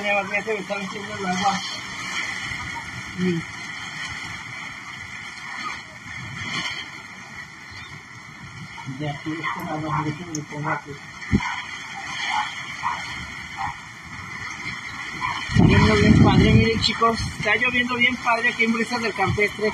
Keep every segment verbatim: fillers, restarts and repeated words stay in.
doña María, se me está metiendo el agua. Mira. De aquí, este agua, déjenme le pongo aquí. Lloviendo bien padre, miren chicos, está lloviendo bien padre aquí en Brisas del Campestre.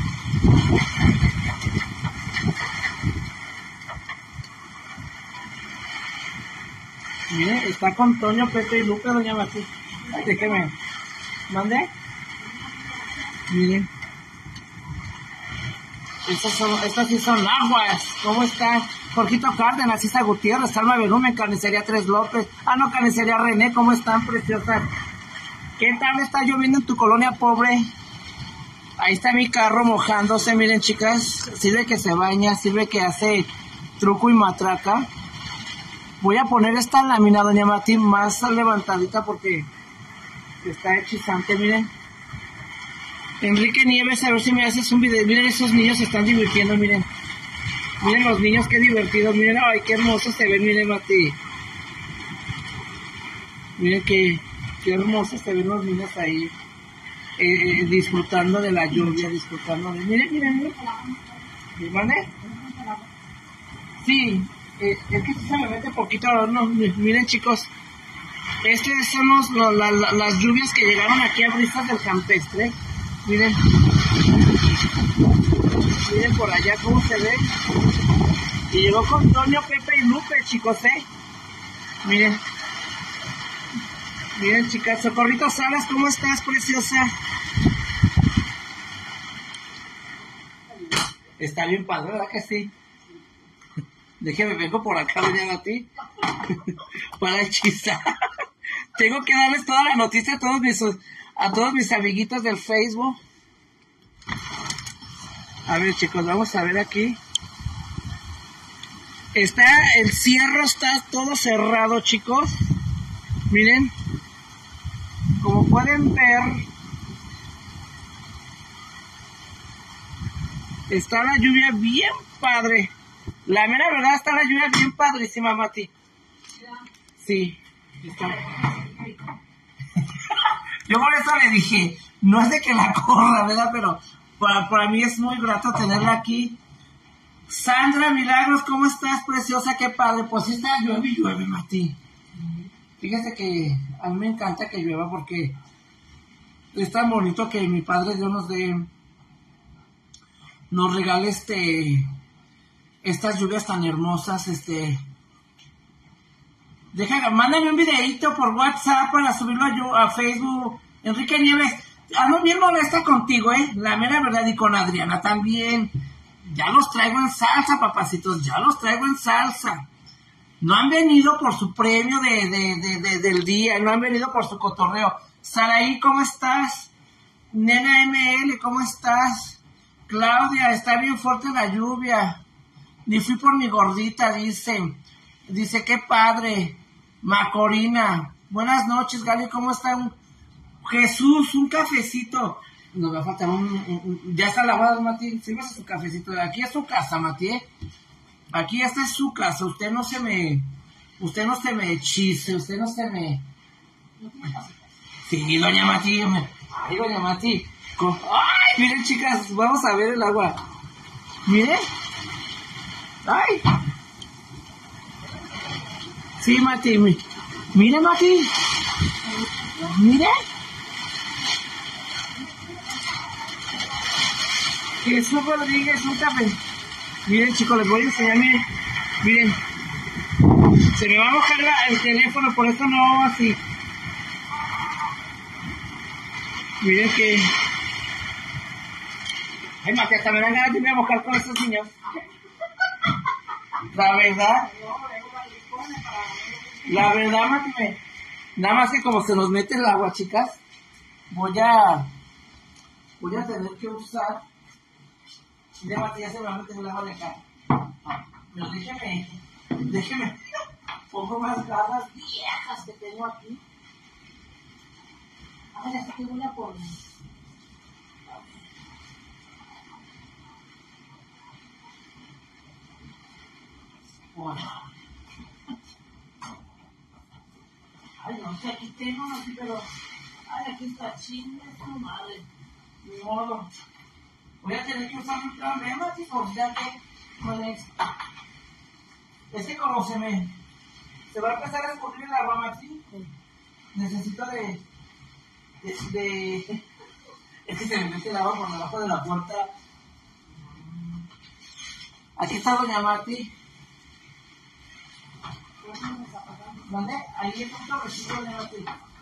Miren, está con Toño, Pepe y Lupe, doña María. Ay, déjeme. ¿Mande? Miren. Estas, son, estas sí son aguas. ¿Cómo está? Jorgito Cárdenas, Isa Gutiérrez, Alma Berumen, Carnicería Tres López. Ah, no, Carnicería René, ¿cómo están, preciosas? ¿Qué tal está lloviendo en tu colonia pobre? Ahí está mi carro mojándose, miren chicas. Sirve que se baña, sirve que hace truco y matraca. Voy a poner esta lámina, doña Mati, más levantadita porque está hechizante, miren. Enrique Nieves, a ver si me haces un video. Miren, esos niños se están divirtiendo, miren. Miren los niños, qué divertidos. Miren, ay, qué hermosos se ven, miren, Mati. Miren qué, qué hermosos se ven los niños ahí. Eh, disfrutando de la lluvia, disfrutando de... Miren, miren, miren. ¿Mande? Sí, eh, es que se me mete poquito adorno. Miren, chicos. Estas son los, los, la, la, las lluvias que llegaron aquí a Brisas del Campestre. Miren, miren por allá cómo se ve. Y llegó con Toño, Pepe y Lupe, chicos, ¿eh? Miren. Miren, chicas. Socorrito Salas, ¿cómo estás, preciosa? Está bien padre, ¿verdad que sí? Déjeme, vengo por acá, doña Mati, para hechizar. Tengo que darles toda la noticia a todos mis... a todos mis amiguitos del Facebook. A ver, chicos, vamos a ver aquí. Está, el cierre está todo cerrado, chicos. Miren. Como pueden ver, está la lluvia bien padre. La mera verdad, está la lluvia bien padrísima, Mati. Sí. Está. Yo por eso le dije, no es de que la corra, ¿verdad? Pero para, para mí es muy grato tenerla aquí. Sandra Milagros, ¿cómo estás, preciosa? Qué padre. Pues sí está llueve y llueve, Mati. Fíjese que a mí me encanta que llueva porque es tan bonito que mi Padre Dios nos dé, nos regale este, estas lluvias tan hermosas, este... Deja, mándame un videito por WhatsApp para subirlo a, yo, a Facebook. Enrique Nieves, ando bien molesta contigo, ¿eh? La mera verdad, y con Adriana también. Ya los traigo en salsa, papacitos, ya los traigo en salsa. No han venido por su premio de, de, de, de, del día, no han venido por su cotorreo. Saraí, ¿cómo estás? Nena M L, ¿cómo estás? Claudia, está bien fuerte la lluvia. Ni fui por mi gordita, dice. Dice, qué padre. Macorina, buenas noches, Gali, ¿cómo están? Jesús, un cafecito. Nos va a faltar un... un, un ya está lavado, Mati. Sírvase su cafecito. Aquí es su casa, Mati, ¿eh? Aquí esta es su casa. Usted no se me... Usted no se me hechice. Usted no se me... Sí, doña Mati. Ay, doña Mati. Con... Ay, miren, chicas. Vamos a ver el agua. Miren. Ay. Sí, Mati. Mire, Mati. Mire. Jesús Rodríguez, un café. Miren, chicos, les voy a enseñar. Miren. Miren. Se me va a mojar el teléfono, por eso no así. Miren que... Ay, Mati, hasta me dan ganas de irme a mojar con estos niños. La verdad... La verdad, Mati, me... nada más que como se nos mete el agua, chicas, voy a... Voy a tener que usar... Ya, Mati, ya se me va a meter el agua de acá. Pero déjeme... Déjeme... Pongo más garras viejas que tengo aquí. A ver, hasta que voy a poner... Bueno. Ay, no sé, aquí tengo así, pero... Ay, aquí está chinga, es tu madre. Ni modo. Voy a tener que usar mi plan B, Mati, por ya que... Con esto. Es que como se me... Se va a empezar a escurrir el agua, Mati. Necesito de... De... de... Es que se me mete el agua por debajo de la puerta. Aquí está doña Mati. ¿Dónde? Ahí es un torrecito de Mati.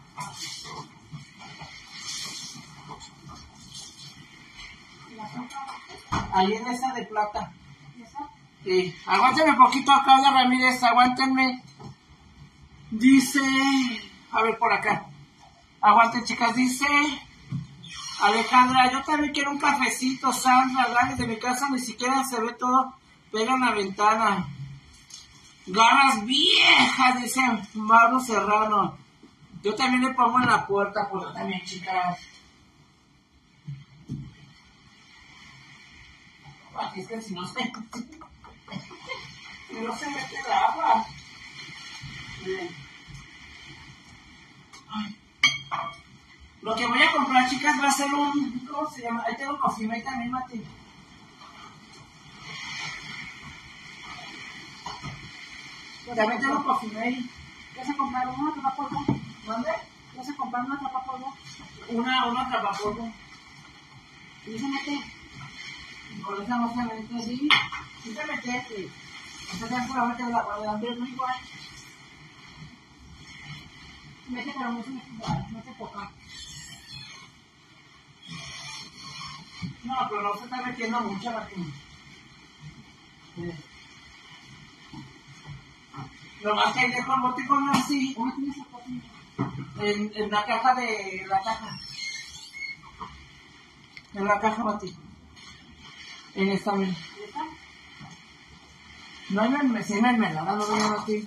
Ahí en esa de plata. Sí. Aguántenme un poquito, Claudia Ramírez, aguántenme. Dice... A ver, por acá. Aguanten, chicas, dice... Alejandra, yo también quiero un cafecito, Sandra, ¿verdad? Desde mi casa ni siquiera se ve todo, pega en la ventana. Garras viejas, dice Mauro Serrano. Yo también le pongo en la puerta, pues también, chicas. Aquí es que si no se... si no se mete el agua. Ay. Lo que voy a comprar, chicas, va a ser un... ¿Cómo se llama? Ahí tengo Coffee Mate también, Mati. También tengo Coffee Mate. ¿Vas a comprar una atrapapolvo? ¿Dónde? ¿Vas a comprar una atrapapolvo? Una, una atrapapolvo. ¿Y se mete? Y con esa no se mete, sí. Sí se mete, sí. Entonces seguramente la guardia es muy igual. Mete, pero no se mete igual, no se toca. No, pero no se está metiendo mucho, Martín. Sí. Lo más que hay dejo el bote con así. ¿Cómo tienes el cojín? En, en la caja de la caja. En la caja, Mati. En esta, mira. ¿Y esta? No hay mermelada, no vengan aquí.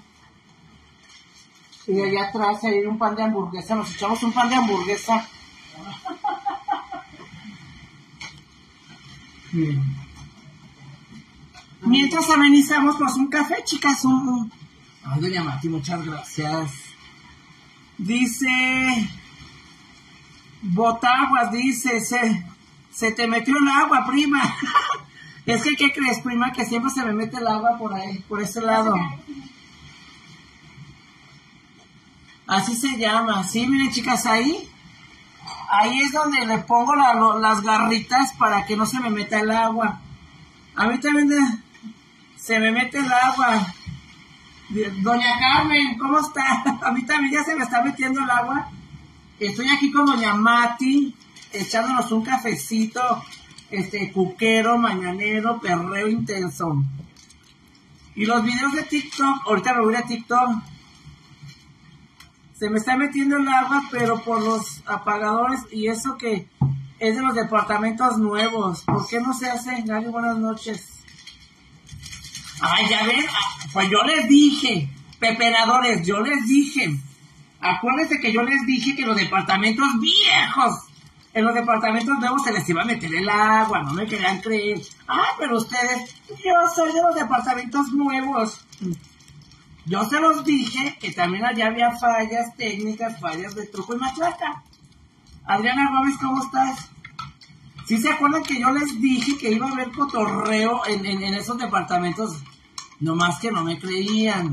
Y allá atrás hay un pan de hamburguesa. Nos echamos un pan de hamburguesa. Bien. Mientras amenizamos, pues un café, chicas. Un, un... Ay, doña Mati, muchas gracias. Dice... Botaguas, dice... Se, se te metió el agua, prima. Es que, ¿qué crees, prima? Que siempre se me mete el agua por ahí, por ese lado. Así se llama. Sí, miren, chicas, ahí. Ahí es donde le pongo la, lo, las garritas para que no se me meta el agua. A mí también de, se me mete el agua. Doña Carmen, ¿cómo está? A mí también ya se me está metiendo el agua. Estoy aquí con doña Mati, echándonos un cafecito, este, cuquero, mañanero, perreo intenso. Y los videos de TikTok, ahorita me voy a TikTok. Se me está metiendo el agua, pero por los apagadores, y eso que es de los departamentos nuevos. ¿Por qué no se hace? Gary, buenas noches. Ay, ya ven, pues yo les dije, pepenadores, yo les dije. Acuérdense que yo les dije que los departamentos viejos, en los departamentos nuevos se les iba a meter el agua, no me querían creer. Ah, pero ustedes, yo soy de los departamentos nuevos. Yo se los dije que también allá había fallas técnicas, fallas de truco y machaca. Adriana Gómez, ¿cómo estás? ¿Sí se acuerdan que yo les dije que iba a haber cotorreo en, en, en esos departamentos? Nomás que no me creían.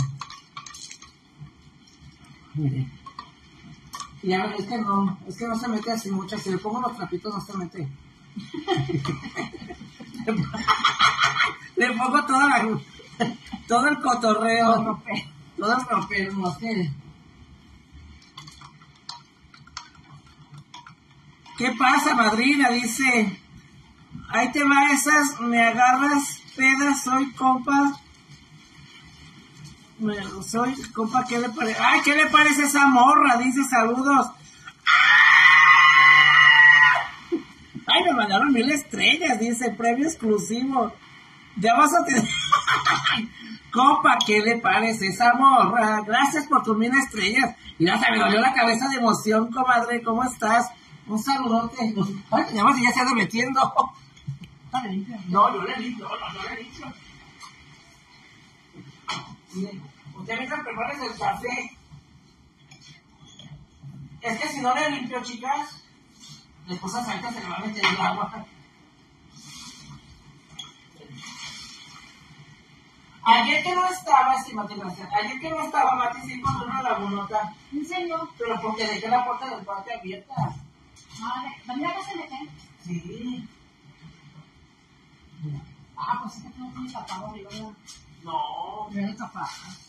Miren. Ya, es que no, es que no se mete así mucho. Si le pongo los trapitos no se mete. Le pongo toda la... todo el cotorreo, todo el ropero, no sé. ¿Qué pasa, madrina? Dice, ahí te va esas, me agarras, pedas, soy compa. Me, soy compa, ¿qué le parece? Ay, ¿qué le parece esa morra? Dice, saludos. Ay, me mandaron mil estrellas, dice, premio exclusivo. Ya vas a tener... Compa, ¿qué le parece esa morra? Gracias por tus mil estrellas. Mira, se me dolió la cabeza de emoción, comadre. ¿Cómo estás? Un saludote. Ay, ya más ya se anda metiendo. No, yo le limpio. No, no, yo le limpio. Miren, usted mientras prepares el café. Es que si no le limpio, chicas, después a Saita se le va a meter el agua. Ayer que no estaba, estimate, gracias. Ayer que no estaba, Mati se encontró una lagunota. ¿En serio? Pero porque dejé la puerta del parque abierta. Madre, ¿también acá se meten? Sí. Ah, pues es que tengo un tapado arriba. No. Debe tapar.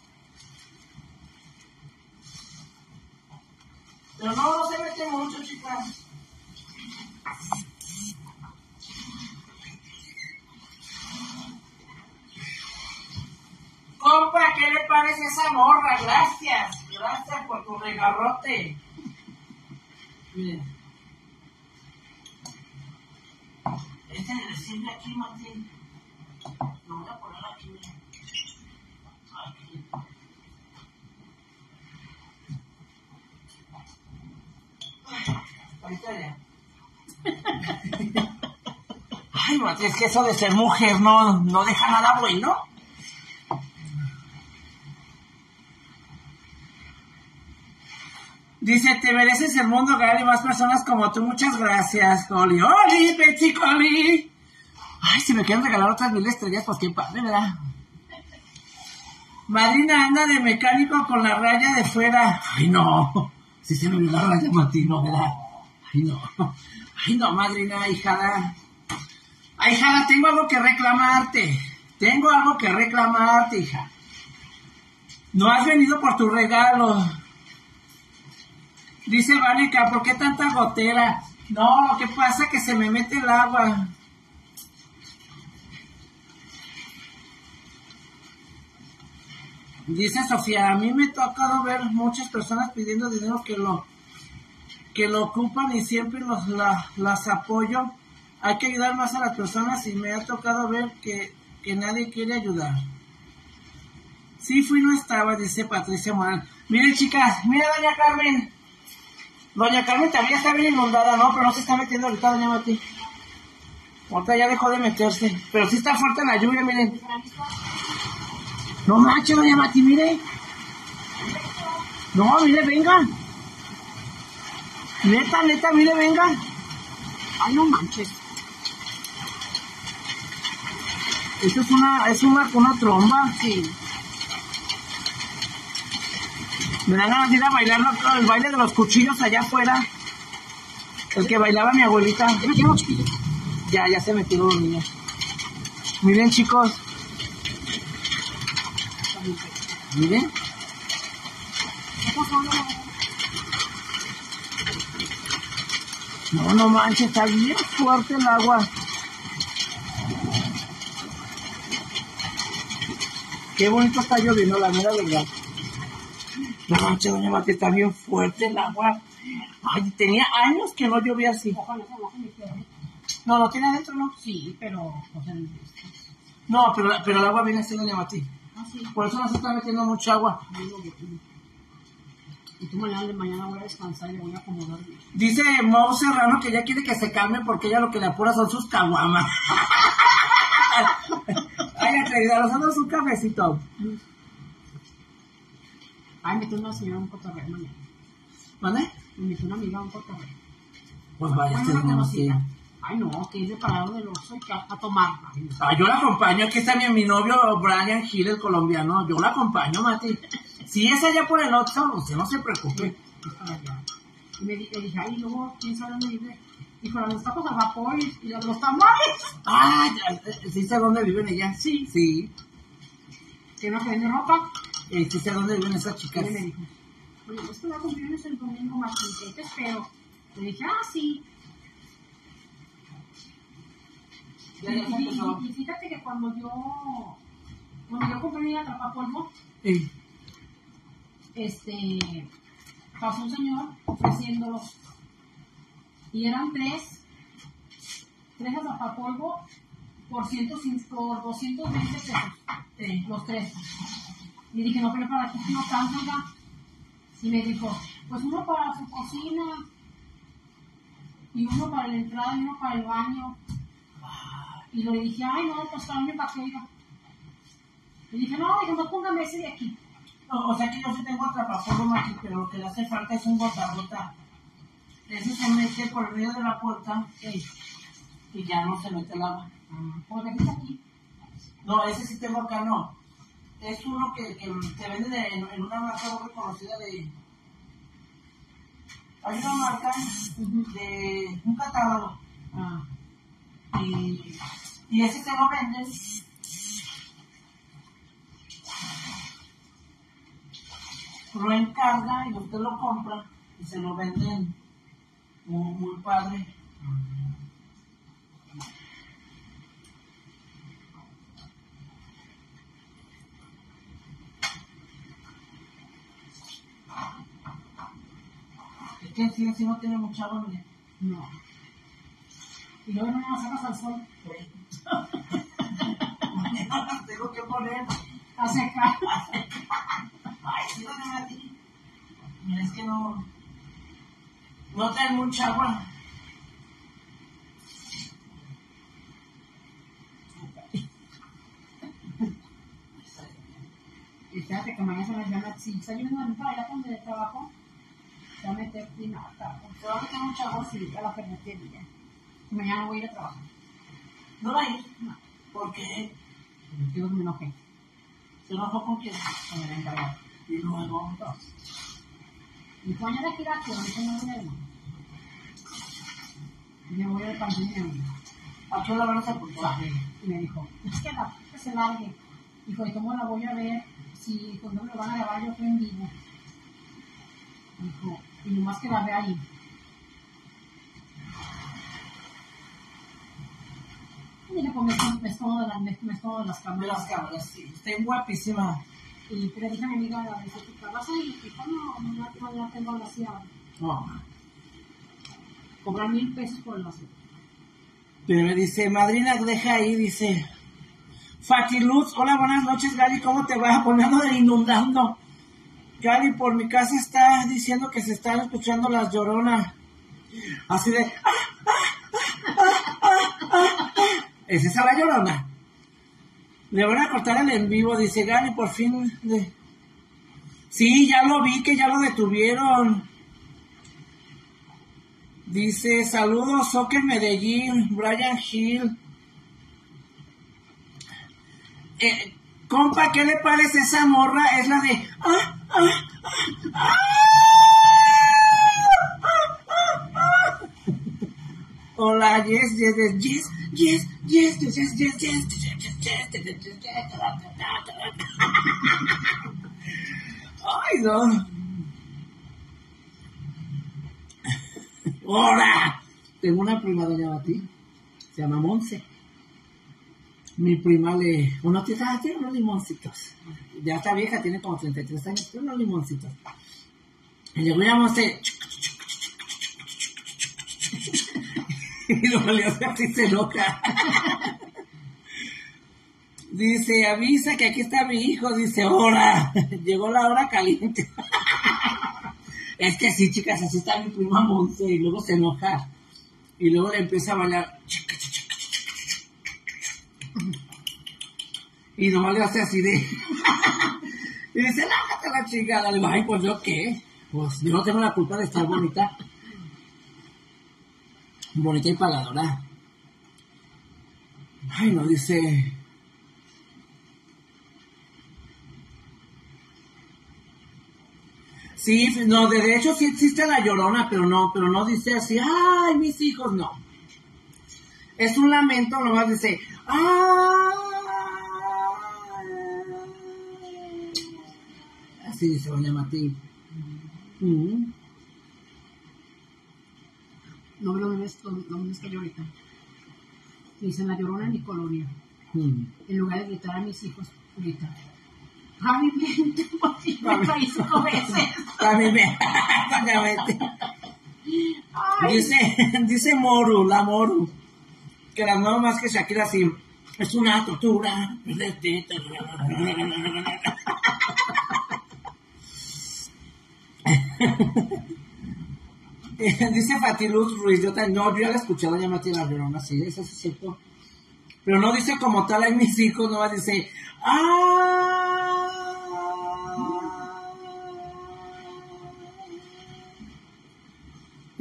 Pero no, no se mete mucho, chicas. Compa, ¿qué le parece esa morra? Gracias. Gracias por tu regarrote. Miren. Este le sirve aquí, Martín. Lo voy a poner aquí, miren. Aquí. Ahorita ya. Ay, Martín, es que eso de ser mujer no, no deja nada bueno. Dice, te mereces el mundo, Gal, y más personas como tú. Muchas gracias, Oli. ¡Oli, Betsy Oli! Ay, si me quieren regalar otras mil estrellas, pues qué padre, ¿verdad? Madrina anda de mecánico con la raya de fuera. Ay, no. Si se me olvidó la raya, Martino, ¿verdad? Ay, no. Ay, no, madrina, hijada. Ay, hijada, tengo algo que reclamarte. Tengo algo que reclamarte, hija. No has venido por tu regalo. Dice Vanica, ¿por qué tanta gotera? No, lo que pasa es que se me mete el agua. Dice Sofía, a mí me ha tocado ver muchas personas pidiendo dinero que lo que lo ocupan y siempre los, la, las apoyo. Hay que ayudar más a las personas y me ha tocado ver que, que nadie quiere ayudar. Sí, fui, no estaba, dice Patricia Morán. Miren, chicas, mira, doña Carmen. Doña Carmen también está bien inundada, ¿no? Pero no se está metiendo ahorita, doña Mati. Ahorita ya dejó de meterse. Pero sí está fuerte la lluvia, miren. No manches, doña Mati, mire. No, mire, venga. Neta, neta, mire, venga. Ay, no manches. Esto es una, es una, una tromba, sí. Me dan ganas de ir a bailar el baile de los cuchillos allá afuera. El que bailaba mi abuelita. Ya, ya se metieron los niños. Miren, chicos. Miren. No, no manches, está bien fuerte el agua. Qué bonito está lloviendo, la mera verdad. No manches, doña Mati, está bien fuerte el agua. Ay, tenía años que no llovía así. No, no tiene adentro, ¿no? Sí, pero... Pues, en... No, pero, pero el agua viene así, doña Mati. Ah, sí. Por eso no se está metiendo mucha agua. Y tú mañana de mañana voy a descansar y voy a acomodar. Dice Mau Serrano que ella quiere que se calme porque ella lo que le apura son sus caguamas. Ay, atrevida, nosotros un cafecito. Ay, metí una señora un cotorreo mañana. ¿Vale? Me metí una amiga un cotorreo. Pues vaya, Bueno, usted una no conocida. sé. Ay, no, que es de Parado del Oso y que a, a tomar. Ay, no. Ah, yo la acompaño, aquí está mi, mi novio Brian Gil, el colombiano. Yo la acompaño, Mati. Si es allá por el Oxxo, usted no se preocupe. Es para allá. Y me di- le dije, ay, luego, ¿quién sabe dónde vive? Dijo, los tacos al vapor y, y los tamales. Ah, ya, eh, sí sé dónde viven ellas. Sí, sí. Que no se vende ropa. Eh, sí sé dónde viven esas Y chicas. él me dijo, oye, es que voy a cumplirnos el domingo más que te espero. Le dije, ah, sí. Y, Ya, ya se empezó. y- y fíjate que cuando yo, cuando yo compré mi atrapapolvo, Sí. este, pasó un señor ofreciéndolos. Y eran tres, tres atrapapolvo por, ciento cinco, por doscientos veinte pesos. Sí. Los tres. Y dije, no, pero para ti no tanto, oiga. Y me dijo, pues uno para su cocina, y uno para la entrada, y uno para el baño. Y le dije, ay, no, pues también para qué, oiga. Y dije, no, dijo, no, póngame ese de aquí. O, o sea que yo sí tengo atrapapolvo aquí, pero lo que le hace falta es un gota a gota. ese se mete por el medio de la puerta Sí. y ya no se mete el agua. Ah, ¿cómo te dice aquí? No, ese sí tengo acá, no. Es uno que, que te venden en, en una marca muy reconocida de... Hay una marca de un catálogo. Ah, Y, y ese se lo venden. Lo encarga y usted lo compra y se lo venden muy, muy padre. Es que sí, así no tiene mucha agua, mire. no. Y luego no me sacas al sol. Mañana las tengo que poner. A secar. Ay, sí, no me ti. Mira, es que no. No trae mucha agua. Y fíjate que mañana se me llama, si está lloviendo para allá donde trabajo, se va a meter pinata. Se va a meter mucha agua. Sí, a la ferretería. Y mañana voy a ir a trabajar. No va a ir. No, ¿Por qué? digo que me enojé Se enojó con quién. con el encargado. Y luego. Entonces, y fue añadir aquí la que no tengo dinero. Y yo voy al pandemia. ¿A qué hora van a sepultar? Y me dijo, es que la que se largue. Dijo, ¿y cómo la voy a ver? Si cuando me lo van a grabar yo estoy en vivo. Dijo, y nomás que la vea ahí. Y dije, pues me, me escondo de las, me, me escondo de las De cámaras. las cámaras, sí. Está guapísima. Y le dije a mi amiga, la dice, ¿tú vas a ir? Y dijo, no, no, no, no tengo vacía. No. Cobrar mil pesos por el vacío. Pero me dice, madrina, deja ahí, dice. Fatiluz, hola, buenas noches, Gali, ¿cómo te va? Poniendo de inundando. Gali, por mi casa está diciendo que se están escuchando las lloronas. Así de... ¡Ah, ah, ah, ah, ah, ah! ¿Es esa la llorona? Le van a cortar el en vivo, dice Gali, por fin. De... Sí, ya lo vi, que ya lo detuvieron. Dice, saludos, Soccer Medellín, Brian Hill. Eh, compa, ¿qué le parece esa morra? Es la de... ¡Ah, ah, ah, ah, ah, ah! Hola, yes, yes, yes, yes, yes, yes, yes, yes, yes, yes, yes, yes, yes. Ay, no. ¡Hola! Tengo una prima, doña Bati, se llama Monse. Mi prima le... Uno tiene, ah, tiene unos limoncitos. Ya está vieja, tiene como treinta y tres años, tiene unos limoncitos. Y le voy a Monse... Y luego le hace así, se loca. Dice, avisa que aquí está mi hijo. Dice, hora. Llegó la hora caliente. Es que sí, chicas, así está mi prima Monse. Y luego se enoja. Y luego le empieza a bailar. Y nomás le hace así de... Y dice, lágate la chingada. Le digo, ay, pues yo qué. Pues yo no tengo la culpa de estar bonita. Bonita y pagadora. Ay, no, dice... Sí, no, de hecho sí existe la llorona, pero no, pero no dice así, ay, mis hijos, no. Es un lamento, nomás dice, ay. Así dice doña Mati. Mm. No me lo ves, no me ves que yo ahorita. Me dicen la llorona en mi colonia. Mm. En lugar de gritar a mis hijos, grita. Pavimento, pavimento, ahí cinco veces. Pavimento, exactamente. Dice, dice Moru, la Moru, que la nueva más que Shakira así, es una tortura. Dice Fatiluz Ruiz, yo también, no, yo ya la escuché, doña Mati la Verona, sí, eso sí es cierto. Pero no dice como tal, hay mis hijos, no dice, ¡ah!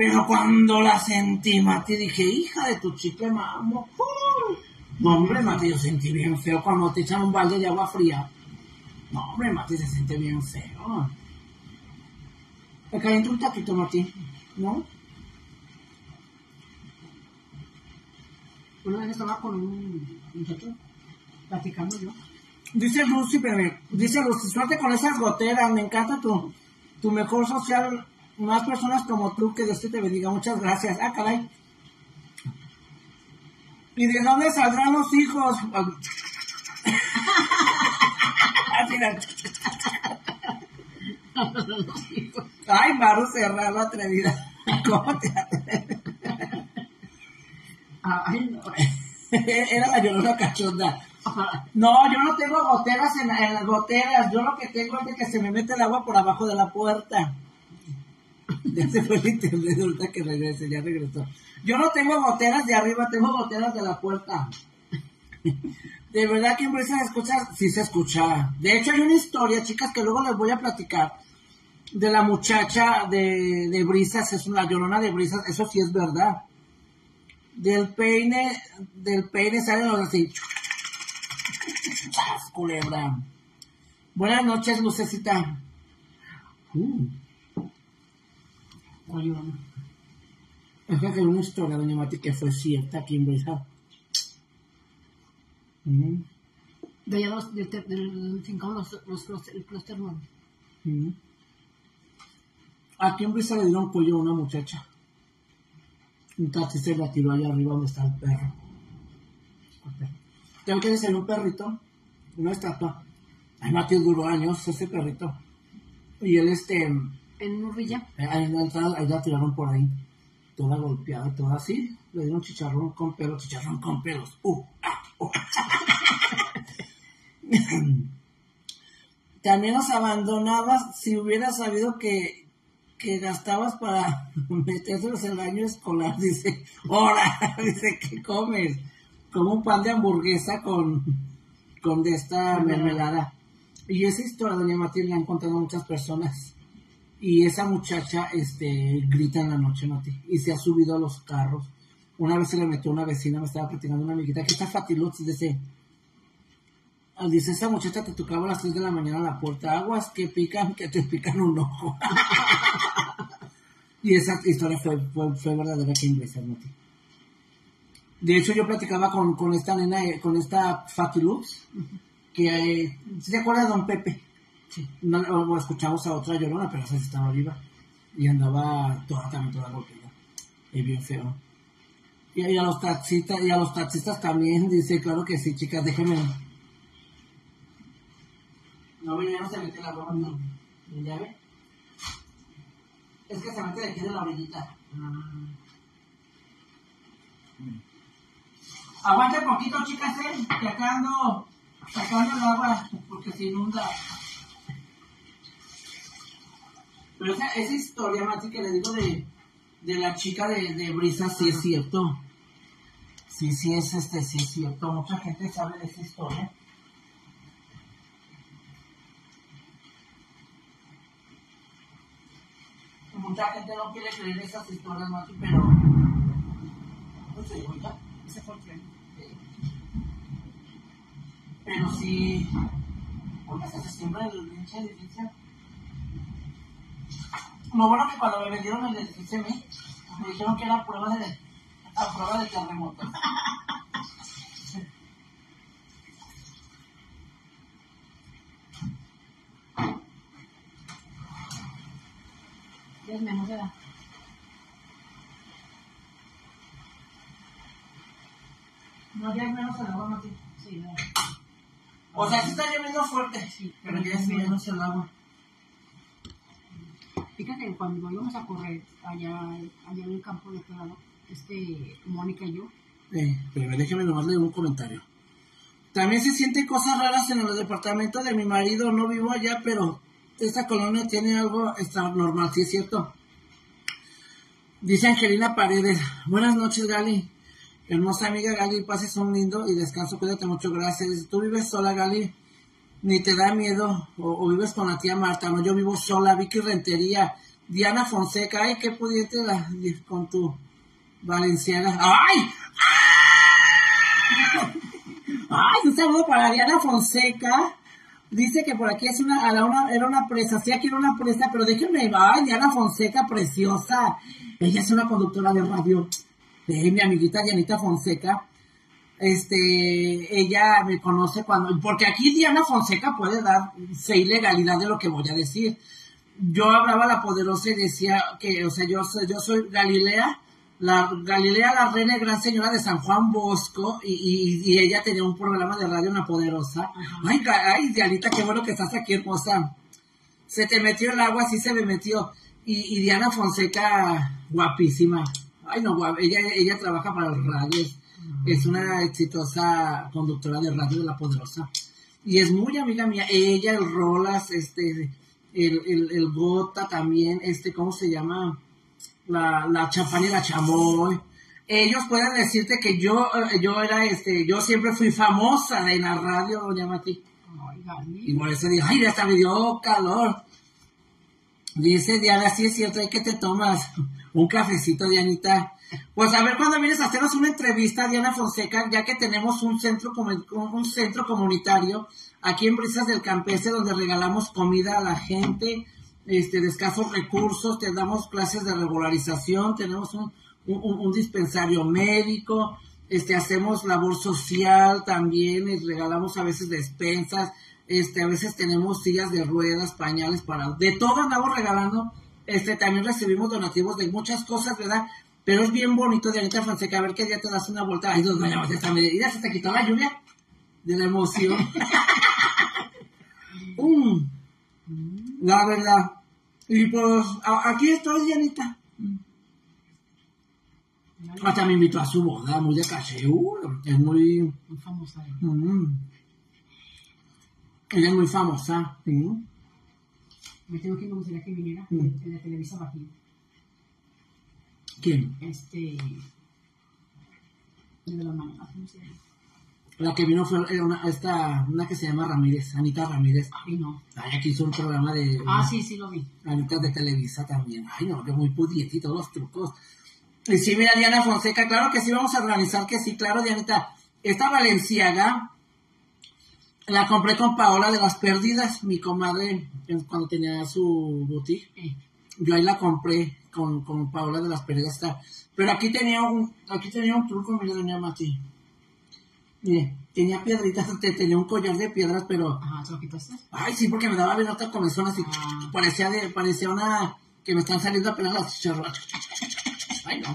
Pero cuando la sentí, Mati, dije, hija de tu chicle, mambo. ¡Pum! No, hombre, Mati, yo sentí bien feo cuando te echan un balde de agua fría. No, hombre, Mati, se siente bien feo. Me caliento un taquito, Mati, ¿no? Una vez estaba con un muchacho platicando yo. Dice Lucy, bebé, dice Lucy, suerte con esas goteras, me encanta tu, tu mejor social, más personas como tú, que Dios te bendiga, muchas gracias. Ah, caray. ¿Y de dónde saldrán los hijos? Ay, Maru Serrano, atrevida. ¿Cómo te atreves? Ay, no. Era la llorona cachonda. No, yo no tengo goteras en, en las goteras. Yo lo que tengo es de que se me mete el agua por abajo de la puerta. Ya se fue el internet, ahorita que regrese, ya regresó. Yo no tengo goteras de arriba, tengo goteras de la puerta. De verdad que en Brisa se escucha, sí se escucha. De hecho hay una historia, chicas, que luego les voy a platicar, de la muchacha de, de Brisas, es una llorona de Brisas, eso sí es verdad. Del peine, del peine salen los así. ¡Chas, culebra! Buenas noches, Lucecita. Uh. Oye, es que hay una historia, doña Mati, que fue cierta aquí en Brisa. Uh-huh. De allá los, del, del, del fincón, los, los, los, el clúster nuevo. Uh-huh. Aquí en Brisa le dieron cuello a una muchacha. Un taxista la tiró allá arriba donde está el perro. Tengo que decir un perrito, una estatua. Ay, Mati duró años ese perrito. Y él, este... En Urrilla. Ahí, ahí, ahí la tiraron por ahí. Toda golpeada, toda así. Le dieron chicharrón con pelos, chicharrón con pelos. Uh, ah, uh. También los abandonabas si hubieras sabido que, que gastabas para metérselos en el año escolar. Dice, ahora, dice, ¿qué comes? Como un pan de hamburguesa con, con de esta mermelada. Y esa historia, doña Mati, la han contado muchas personas. Y esa muchacha este, grita en la noche, Mati, y se ha subido a los carros. Una vez se le metió una vecina, me estaba platicando una amiguita, que está Fatiluz, dice, dice, esa muchacha te tocaba a las tres de la mañana a la puerta, aguas que pican, que te pican un ojo. Y esa historia fue, fue, fue verdadera que inglesa, Mati. De hecho, yo platicaba con, con esta nena, con esta Fatiluz, que, eh, ¿se acuerda de Don Pepe? Sí. No, o escuchamos a otra llorona, pero esa sí estaba viva. Y andaba toda, también toda golpeada. Y bien feo. Y, y a los taxistas, y a los taxistas también, dice, claro que sí, chicas, déjenme. No, ya no se mete la ropa, no. ¿Ya ve? Es que se mete de aquí de la orillita. Mm. Aguante poquito, chicas, eh, que acá ando sacando el agua, porque se inunda. Pero esa, esa historia, Mati, que le digo de, de la chica de, de Brisa, sí es cierto. Sí, sí es, este, sí es cierto. Mucha gente sabe de esa historia. Mucha gente no quiere creer esas historias, Mati, pero... No sé, ya. Ese fue el tren. Pero sí... ¿Cómo se siembra el pinche edificio? Lo bueno que cuando me vendieron el edificio a mí, me dijeron que era prueba de, a prueba de terremoto. Es menos de edad. No, ya es menos el agua, Mati. Sí, no. O sea, sí está lloviendo fuerte, sí, pero ya es menos el agua. Fíjate, cuando íbamos a correr allá, allá en el campo de Claro, este, Mónica y yo. Eh, pero déjeme nomás leer un comentario. También se sienten cosas raras en el departamento de mi marido. No vivo allá, pero esta colonia tiene algo extranormal, sí es cierto. Dice Angelina Paredes. Buenas noches, Gali. Hermosa amiga Gali, pases un lindo y descanso. Cuídate mucho, gracias. ¿Tú vives sola, Gali? ¿Ni te da miedo? ¿O, o vives con la tía Marta? No, yo vivo sola. Vicky Rentería. Diana Fonseca, ay, qué pudiente la, con tu valenciana. ¡Ay! ¡Ay! Un saludo para Diana Fonseca. Dice que por aquí es una, a la una, era una presa, sí, aquí era una presa, pero déjenme, ay, Diana Fonseca, preciosa. Ella es una conductora de radio. Eh, mi amiguita Dianita Fonseca. Este, ella me conoce cuando, porque aquí Diana Fonseca puede dar fe y legalidad de lo que voy a decir. Yo hablaba a la poderosa y decía que, o sea, yo soy, yo soy Galilea, la Galilea, la reina y gran señora de San Juan Bosco, y, y, y ella tenía un programa de radio, una poderosa. Uh-huh. Ay, ay, Dianita, qué bueno que estás aquí, hermosa. Se te metió el agua, sí se me metió. Y, y Diana Fonseca, guapísima. Ay, no, guap, ella, ella trabaja para los radios. Uh-huh. Es una exitosa conductora de radio de La Poderosa. Y es muy amiga mía. Ella, el Rolas, este, el, el, el Gota también, este, ¿cómo se llama? La, la Champán y la Chamoy. Ellos pueden decirte que yo, yo era, este, yo siempre fui famosa en la radio, doña Mati. Y por eso digo, ay, hasta me dio calor. Dice Diana, sí es cierto, hay que te tomas un cafecito, Dianita. Pues a ver cuando vienes a hacernos una entrevista, Diana Fonseca, ya que tenemos un centro, un centro comunitario aquí en Brisas del Campestre, donde regalamos comida a la gente, este, de escasos recursos, te damos clases de regularización, tenemos un, un, un dispensario médico, este, hacemos labor social también, les regalamos a veces despensas, este, a veces tenemos sillas de ruedas, pañales para, de todo andamos regalando, este, también recibimos donativos de muchas cosas, ¿verdad? Pero es bien bonito, Dianita Fonseca, a ver qué día te das una vuelta. Ay, dos mañanas, esta medida, se te quitó la lluvia de la emoción. um, la verdad. Y pues, a, aquí estoy, Dianita. Hasta me invitó a su boda, muy de caché. Uh, es muy... Muy famosa. Mm, ella es muy famosa. ¿Sí? Me tengo que me gustaría que viniera Mm. en la Televisa Bajío. ¿Quién? Este... De la mano, ¿cómo se llama? La que vino fue era una, esta, una que se llama Ramírez, Anita Ramírez. Ay, no. Ay, aquí hizo un programa de... Ah, sí, sí lo vi. Anita de Televisa también. Ay, no, que muy pudiente y todos los trucos. Y sí, mira, Diana Fonseca, claro que sí, vamos a organizar que sí, claro, Dianita. Esta Valenciaga la compré con Paola de las Pérdidas, mi comadre, cuando tenía su boutique. Eh. Yo ahí la compré con, con Paola de las Pérdidas. Pero aquí tenía un, aquí tenía un truco, mire, doña Mati. Mire, tenía piedritas, tenía un collar de piedras, pero... Ajá, ¿se lo quitaste? Ay, sí, porque me daba bien otra comezón así. Ah. Parecía de, parecía una... que me están saliendo apenas las chicharras. Ay, no.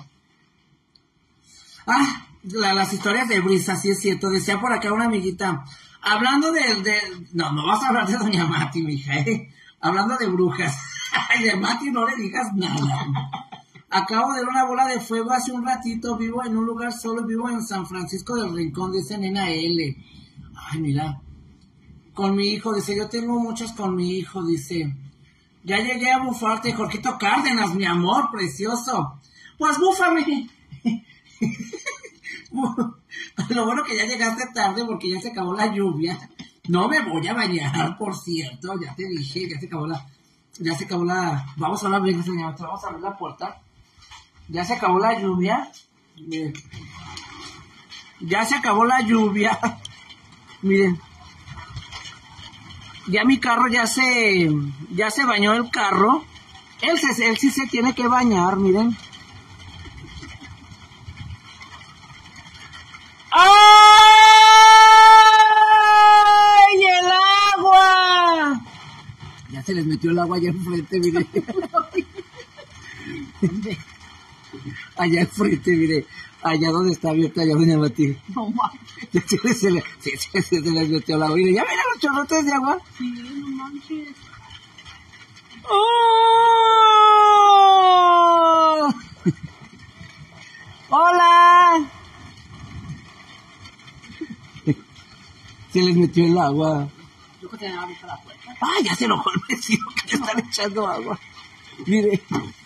Ah, la, las historias de Brisa, sí es cierto. Decía por acá una amiguita, hablando de... de no, no vas a hablar de doña Mati, mija, ¿eh? Hablando de brujas. Ay, de Mati no le digas nada. Acabo de ver una bola de fuego hace un ratito, vivo en un lugar solo, vivo en San Francisco del Rincón, dice Nena L. Ay, mira. Con mi hijo, dice, yo tengo muchas con mi hijo, dice. Ya llegué a bufarte, Jorgito Cárdenas, mi amor, precioso. Pues búfame. Lo bueno que ya llegaste tarde porque ya se acabó la lluvia. No me voy a bañar, por cierto, ya te dije, ya se acabó la... Ya se acabó la... Vamos a abrir, señor, vamos a abrir la puerta. Ya se acabó la lluvia. Miren. Ya se acabó la lluvia. Miren. Ya mi carro ya se... Ya se bañó el carro. Él, se, él sí se tiene que bañar, miren. ¡Ay! ¡El agua! Ya se les metió el agua allá enfrente, miren. Allá enfrente, mire, allá donde está abierta, allá doña Mati. No mames. Se le, se le, se, se, se le metió el agua. Mire, ya miren los chorrotes de agua. Sí, no manches. ¡Oh! ¡Hola! Se les metió el agua. Yo que tenía abierta la puerta. ¡Ah, ya se enojó el vecino que le están echando agua! Mire.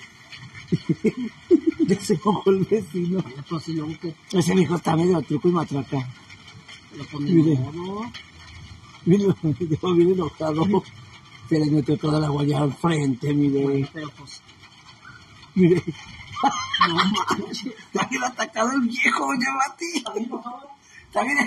Ya se enojó el vecino. Entonces, luego que Ese hijo está medio truco y matraca. lo pone Mire. todo. Mire, mire enojado. Se les metió toda la agua allá al frente, mire. Pero pues, Mire. No manches. Ya que lo ha atacado el viejo, doña Mati. Está bien.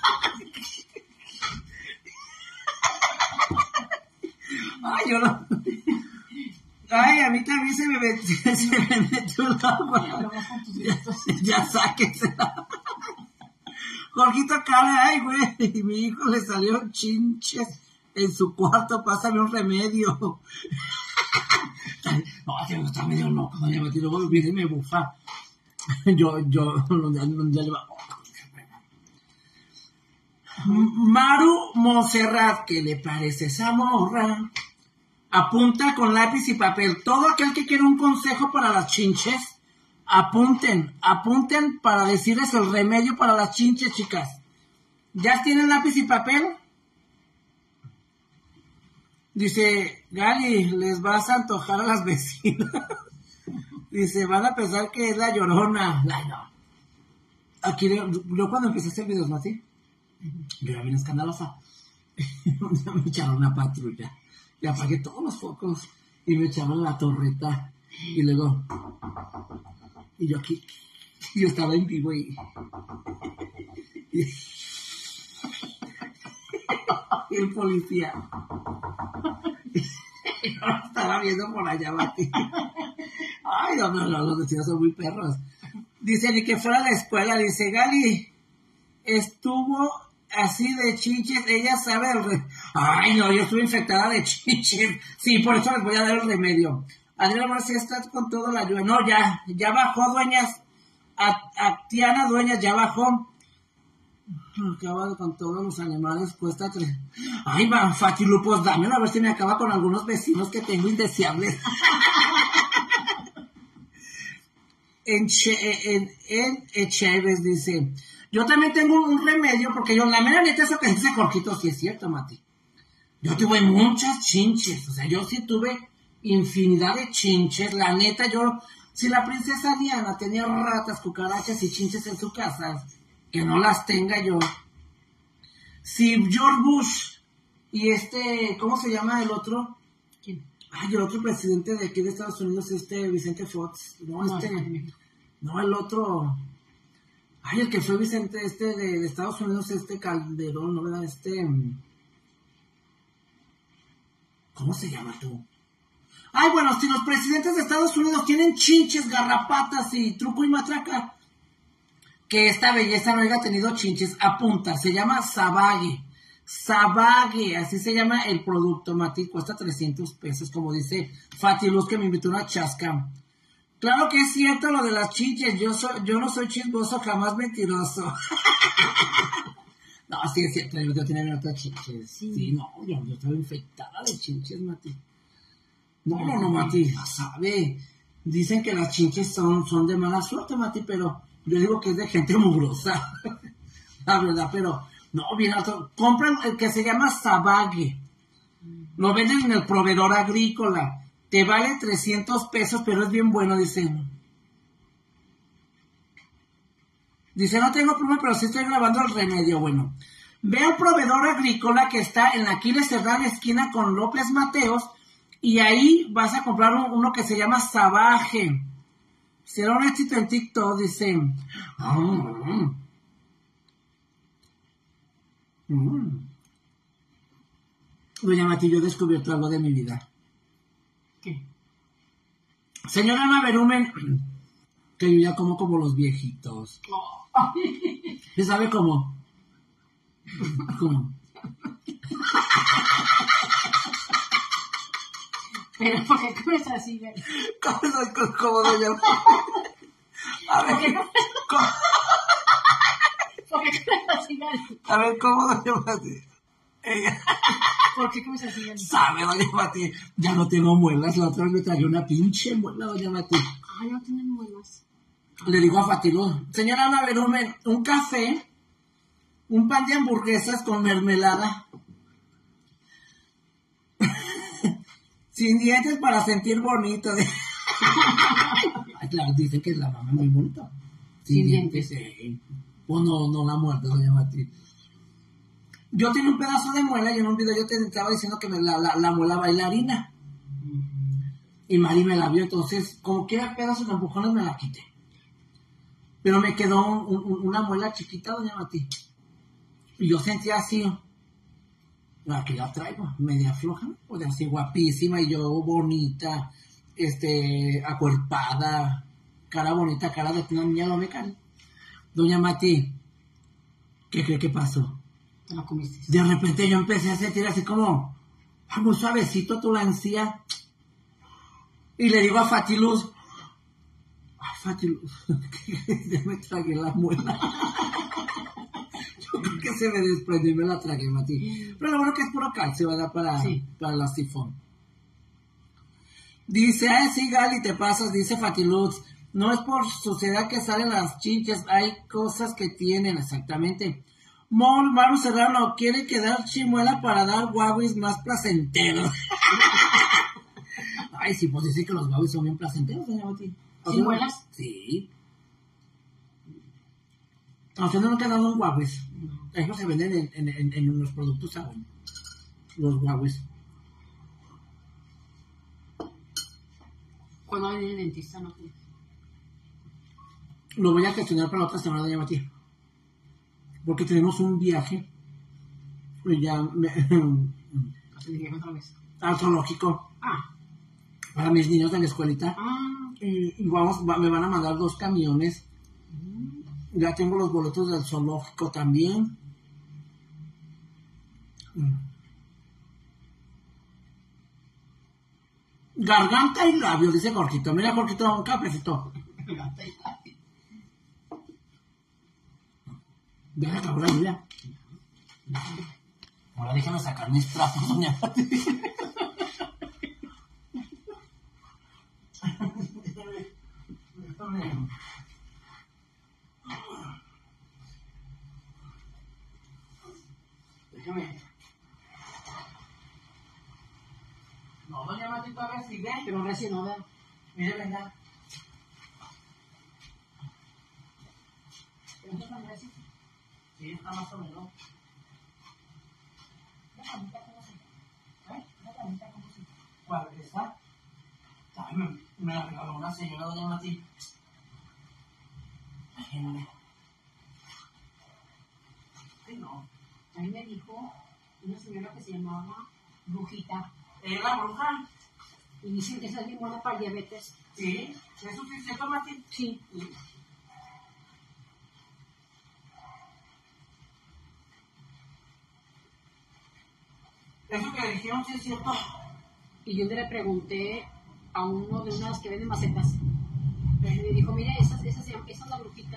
Ay, yo no. Ay, a mí también se me metió, se me metió el agua. Ya, ya sáquensela. Jorgito Cara, ay, güey, mi hijo le salieron chinches en su cuarto, pásame un remedio. No, que está medio loco, doña Mati, luego viene y me bufa. Yo, yo, ya, ya le va. Maru Monserrat, ¿qué le parece esa morra? Apunta con lápiz y papel. Todo aquel que quiera un consejo para las chinches, apunten, apunten para decirles el remedio para las chinches, chicas. ¿Ya tienen lápiz y papel? Dice, Gali, les vas a antojar a las vecinas. Dice, van a pensar que es la Llorona. Ay, no. Aquí, yo cuando empecé a hacer videos, ¿no? ¿Sí? Yo era bien escandalosa. Me echaron una patrulla. Le apagué todos los focos y me echaron la torreta. Y luego, y yo aquí, yo estaba en vivo y, y, y el policía. Y yo lo estaba viendo por allá, Mati. Ay, no, no, no, los vecinos son muy perros. Dice, ni que fuera a la escuela, dice, Gali, estuvo así de chinches, ella sabe el re... Ay, no, yo estuve infectada de chinches. Sí, por eso les voy a dar el remedio. Adriana Marcia está con todo la ayuda. No, ya, ya bajó, dueñas. Actiana, dueñas, ya bajó. Acaba con todos los animales, cuesta tres. Ay, va, Fatilupos, dámelo a ver si me acaba con algunos vecinos que tengo indeseables. en, che, en, en Echeves dice... Yo también tengo un remedio, porque yo, la mera neta, eso que dice Jorgito, sí es cierto, Mati. Yo tuve muchas chinches, o sea, yo sí tuve infinidad de chinches. La neta, yo, si la princesa Diana tenía ratas, cucarachas y chinches en su casa, que no las tenga yo. Si George Bush y este, ¿cómo se llama el otro? ¿Quién? Ay, el otro presidente de aquí de Estados Unidos, este Vicente Fox. No, No, este, no. no, el otro... Ay, el que fue Vicente, este, de, de Estados Unidos, este Calderón, ¿no? ¿Verdad? Este... ¿Cómo se llama tú? Ay, bueno, si los presidentes de Estados Unidos tienen chinches, garrapatas y truco y matraca, que esta belleza no haya tenido chinches, apunta, se llama Sabague. Sabague, así se llama el producto, Mati, cuesta trescientos pesos, como dice Fati Luz, que me invitó a una chasca. Claro que es cierto lo de las chinches, yo, soy, yo no soy chismoso, jamás mentiroso. No, sí es cierto, yo tenía otras chinches. Sí, sí no, yo, yo estaba infectada de chinches, Mati. No, no, no, Mati, ya sabe. Dicen que las chinches son, son de mala suerte, Mati, pero yo digo que es de gente mugrosa. La verdad, pero no, bien alto. Compran el que se llama Sabague. Lo venden en el proveedor agrícola. Te vale trescientos pesos, pero es bien bueno, dice. Dice, no tengo pluma, pero sí estoy grabando el remedio. Bueno, ve al proveedor agrícola que está en la Aquiles Serrano, esquina con López Mateos, y ahí vas a comprar uno que se llama Sabaje. Será un éxito en TikTok, dice. Mm. Mm. Doña Mati, yo he descubierto algo de mi vida. ¿Qué? Señora Ana Berumen, que yo ya como como los viejitos. Oh. ¿Se sabe cómo? ¿Cómo? Pero ¿por qué comes así, güey? ¿Cómo soy como doña Mati? A ver, ¿Por qué ¿cómo? ¿Por qué comes así, güey? A ver, ¿cómo doña Mati? Ella... ¿Por qué comes así, güey? Sabe, doña Mati, ya no tengo muelas, la otra vez me traje una pinche muela, doña Mati. Ay, no tienen muelas. Le digo a Fatilú, señora Ana Berumen, un café, un pan de hamburguesas con mermelada, sin dientes para sentir bonito. Ay, claro, dicen que la mamá es muy bonita. Sin, sin dientes, dientes. Eh. Pues no, no la muerte, doña Mati. Yo tenía un pedazo de muela y en un video yo te estaba diciendo que me la, la, la muela bailarina. Y Mari me la vio, entonces, como quiera pedazos de empujones me la quité. Pero me quedó un, un, una muela chiquita, doña Mati. Y yo sentía así, la que la traigo, media floja, o sea, así guapísima, y yo bonita, este, acuerpada, cara bonita, cara de una niña lomecal. Doña Mati, ¿qué cree que pasó? Te la comiste. De repente yo empecé a sentir así como, muy suavecito tu la encía. Y le digo a Fatiluz, ay, Fatiluz, ya me tragué la muela. Yo creo que se me desprendió y me la tragué, Mati. Pero lo bueno que es puro calcio, ¿verdad? Para, sí. Para la sifón. Dice, ay, sí, Gali, te pasas, dice Fatiluz. No es por suciedad que salen las chinches, hay cosas que tienen, exactamente. Mol, Maru Serrano, quiere quedar chimuela para dar guaguis más placenteros. Ay, sí, pues decir que los guaguis son bien placenteros, doña Mati. ¿Chimuelas? Sí. ¿A usted no nunca ha dado un guaguis? Eso se venden en, en, en, en los productos aún. Los guaguis. Cuando hay el dentista, no te... Lo voy a gestionar para la otra semana, doña Mati. Porque tenemos un viaje. Pues ya me, al zoológico. Ah. Para mis niños de la escuelita. Ah. Y, y vamos, va, me van a mandar dos camiones. Mm. Ya tengo los boletos del zoológico también. Mm. Garganta y labio, dice Jorgito. Mira, Jorgito, un cafecito. Garganta y labio. Ya acabó la vida. Ahora déjame sacar mis trapos, doña Mati. Déjame. No, doña Mati todavía sigue. Pero recién no veo. Mire, venga. ¿Pero no tan recién? Sí, está más o menos. La camita como si. ¿Eh? La camita como si. ¿Cuál es esa? Ay, me, me la regaló una señora, doña Mati. Imagínate. Sí, no. A mí me dijo una señora que se llamaba Brujita. ¿Es la bruja? Y dicen que esa es bien buena para diabetes. Sí, ¿eso sí es cierto, Mati? Sí. Sí. Eso que le dijeron sí es cierto. Y yo le pregunté a uno de unas que venden macetas. Y me dijo, mira, esa, esa, esa es la brujita.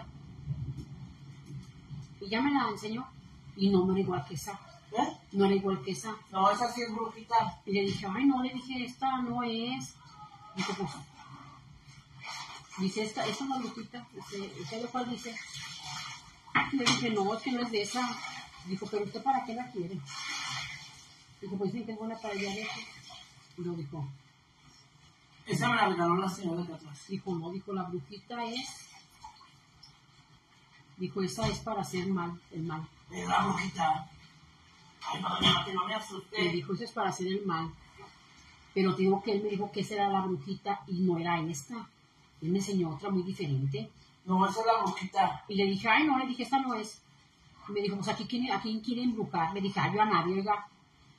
Y ya me la enseñó. Y no, no era igual que esa. ¿Eh? No era igual que esa. No, esa sí es brujita. Y le dije, ay, no, le dije, esta no es. Dice, pues, dice, esta, esa es la brujita. Dice, ¿esa lo cual dice? Le dije, no, es que no es de esa. Dijo, pero ¿usted para qué la quiere? Dijo, pues dicen que es buena para diabetes. Y lo dijo. Esa me la regaló la señora de atrás. Dijo, no, dijo, la brujita es. Dijo, esa es para hacer mal, el mal. Es la brujita. Ay, no, no, que no me asusté. Le dijo, eso es para hacer el mal. Pero te digo que él me dijo que esa era la brujita y no era esta. Él me enseñó otra muy diferente. No, esa es la brujita. Y le dije, ay, no, le dije, esta no es. Y me dijo, pues aquí quién, a quién quiere embrujar. Me dije, ay, yo a nadie, oiga.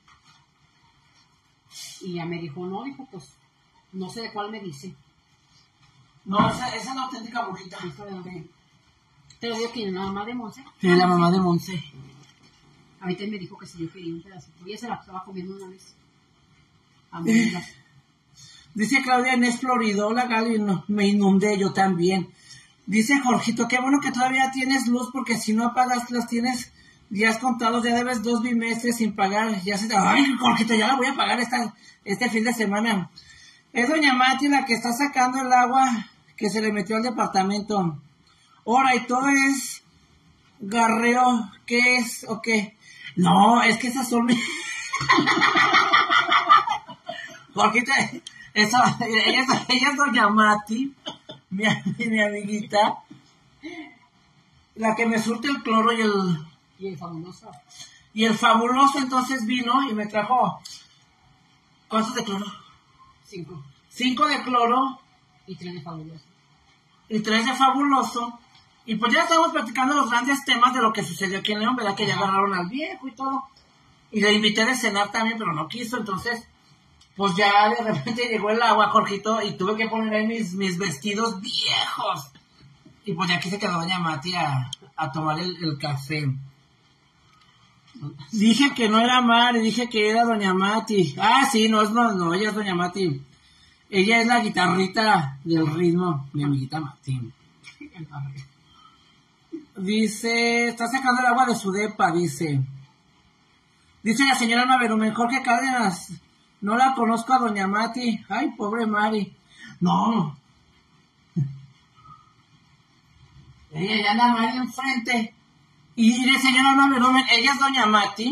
Y ya me dijo, no, dijo, pues, no sé de cuál me dice. No, esa, esa es la auténtica brujita. ¿Esta de dónde? Te digo que la mamá de Monse. Sí, la mamá de Monse. A mí también me dijo que si yo quería un pedacito. Ella se la estaba comiendo una vez. A mí, dice Claudia Inés Floridola, Gali, no, me inundé yo también. Dice Jorgito, qué bueno que todavía tienes luz, porque si no apagas, las tienes días contados, ya debes dos bimestres sin pagar. Ya se te... Ay, Jorgito, ya la voy a pagar esta, este fin de semana. Es doña Mati la que está sacando el agua que se le metió al departamento. Ahora, y todo es garreo, ¿qué es o qué? No, es que esas son... Jorgito, esa, ella, ella es doña Mati, mi, mi amiguita, la que me surte el cloro y el... Y el fabuloso. Y el fabuloso entonces vino y me trajo... ¿Cuántos de cloro? Cinco. cinco de cloro Y tres de fabuloso. y tres de fabuloso. Y pues ya estamos platicando los grandes temas de lo que sucedió aquí en León, ¿verdad? Que ya agarraron al viejo y todo. Y le invité de cenar también, pero no quiso. Entonces, pues ya de repente llegó el agua, Jorgito, y tuve que poner ahí mis, mis vestidos viejos. Y pues ya aquí se quedó doña Mati a, a tomar el, el café. Dije que no era Mari, dije que era doña Mati. Ah, sí, no, no, no, ella es doña Mati. Ella es la guitarrita del ritmo, mi amiguita Mati. Dice, está sacando el agua de su depa, dice. Dice la señora Maverumen, Jorge Cárdenas, no la conozco a doña Mati. Ay, pobre Mari. No. Ella ya anda Mari enfrente. Y la señora Maverumen, ella es doña Mati.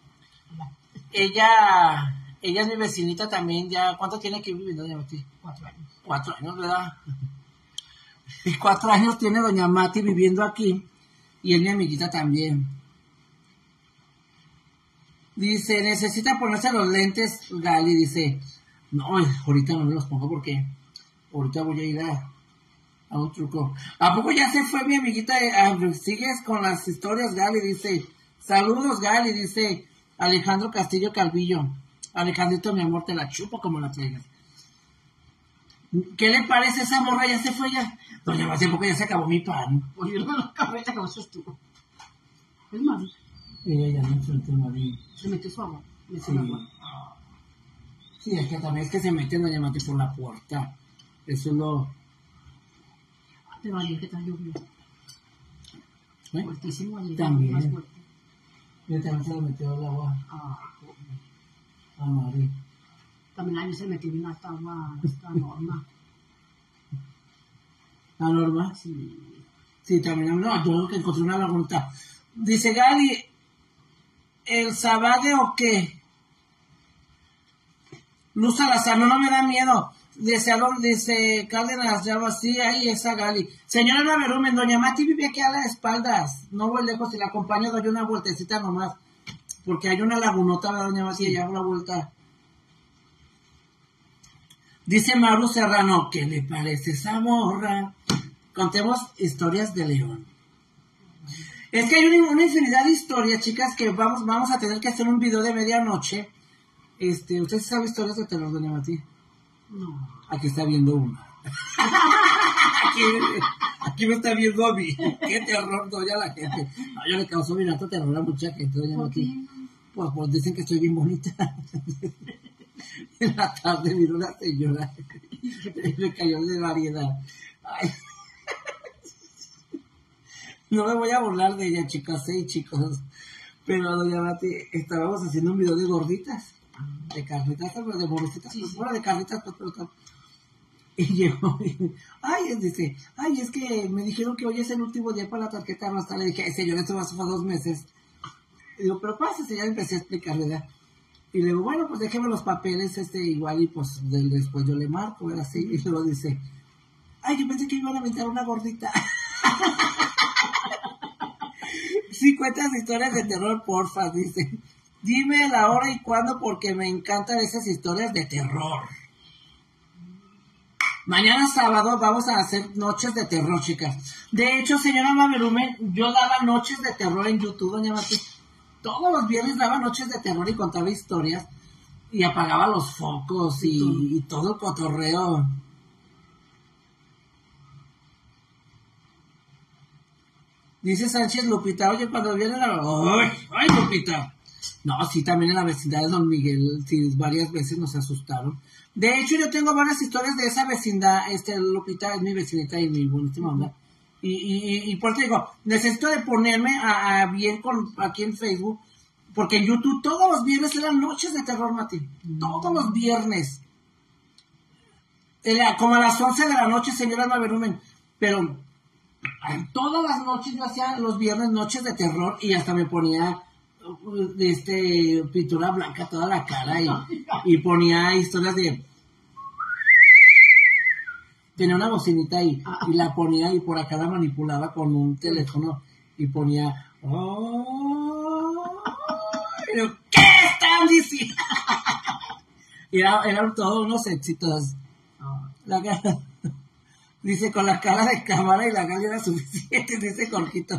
Ella, ella es mi vecinita también, ya. ¿Cuánto tiene que vivir doña Mati? Cuatro años. Cuatro años, ¿verdad? Y cuatro años tiene doña Mati viviendo aquí. Y es mi amiguita también. Dice, necesita ponerse los lentes, Gali. Dice, no, ahorita no me los pongo porque ahorita voy a ir a, a un truco. ¿A poco ya se fue mi amiguita? Ah, sigues con las historias, Gali. Dice, saludos, Gali. Dice Alejandro Castillo Calvillo. Alejandrito, mi amor, te la chupo como la traigas. ¿Qué le parece esa morra? Ya se fue ya. Doña Mati, porque ya se acabó mi pan. Oye, no, no, cabrón, ya acabó su estuvo. Es malo. Ella ya me enfrentó a Mari. Se metió su agua. Sí. Sí, es que también es que se meten doña Mati por la puerta. Eso es lo... Pero ayer que está lloviendo. ¿Eh? Fuertísimo ayer. También. Más fuerte. Yo también se le metió el agua Ah, a Mari. también a mí se metió en esta agua, esta norma. ¿La Norma? Sí. Sí, también. No, yo que encontré una pregunta. Dice Gali, ¿el Sabade o qué? Luz Salazar, no, no me da miedo. Dice, algo, dice Cárdenas, ya así, ahí esa Gali. Señora Naverumen, doña Mati vive aquí a las espaldas. No voy lejos, si la acompaño doy una vueltecita nomás. Porque hay una lagunota, ¿verdad, doña Mati? Y ya una vuelta. Dice Maru Serrano, ¿qué le parece esa morra? Contemos historias de León. Es que hay una, una infinidad de historias, chicas, que vamos, vamos a tener que hacer un video de medianoche. Este, ¿usted sabe historias de terror, doña Mati? No. Aquí está viendo una. aquí, aquí me está viendo a mí. Qué terror doy a la gente. No, yo le causo mi rato terror a mucha gente, doña Mati. Pues, pues dicen que estoy bien bonita. En la tarde vino una señora y me cayó de variedad. Ay. No me voy a burlar de ella, chicos, sí, chicos. Pero, doña Mati, estábamos haciendo un video de gorditas, de carnitas, pero de morrecitas, sí, sí. Bueno, de carnitas, pues, pero todo. Y llegó, y, ay, dice, ay, es que me dijeron que hoy es el último día para la tarjeta rosa. Le dije, ay, señor, esto va a ser dos meses. Y digo, pero pásese, ya empecé a explicarle, ¿verdad? Y le digo, bueno, pues déjeme los papeles, este, igual, y pues del, después yo le marco, ¿verdad? Así, y luego dice, ay, yo pensé que iban a aventar una gordita. Sí, cuentas historias de terror, porfa, dice. Dime la hora y cuándo, porque me encantan esas historias de terror. Mañana sábado vamos a hacer noches de terror, chicas. De hecho, señora Maverumen, yo daba noches de terror en YouTube, doña Mati. Todos los viernes daba noches de terror y contaba historias. Y apagaba los focos y, y todo el cotorreo. Dice Sánchez, Lupita, oye, cuando viene la... ¡Ay, ay, Lupita! No, sí, también en la vecindad de Don Miguel, sí, varias veces nos asustaron. De hecho, yo tengo varias historias de esa vecindad. Este, Lupita es mi vecinita y mi buenísima onda. Y, y, y por eso digo, necesito de ponerme a, a bien con, aquí en Facebook, porque en YouTube todos los viernes eran noches de terror, Mati. Todos los viernes. Era como a las once de la noche, señora Maverumen. Pero todas las noches yo hacía los viernes noches de terror y hasta me ponía este pintura blanca toda la cara y, y ponía historias de... Tenía una bocinita ahí y la ponía y por acá la manipulaba con un teléfono y ponía... Oh, ¿qué están diciendo? Era, eran todos unos éxitos. La cara, dice, con la cara de cámara y la cara era suficiente, dice Jorgito.